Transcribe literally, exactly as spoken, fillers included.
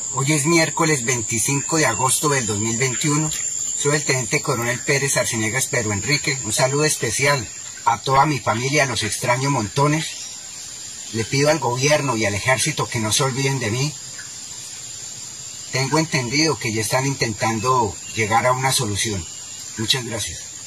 Hoy es miércoles veinticinco de agosto del dos mil veintiuno. Soy el teniente coronel Pérez Arciniegas Pedro Enrique. Un saludo especial a toda mi familia, los extraño montones. Le pido al gobierno y al ejército que no se olviden de mí. Tengo entendido que ya están intentando llegar a una solución. Muchas gracias.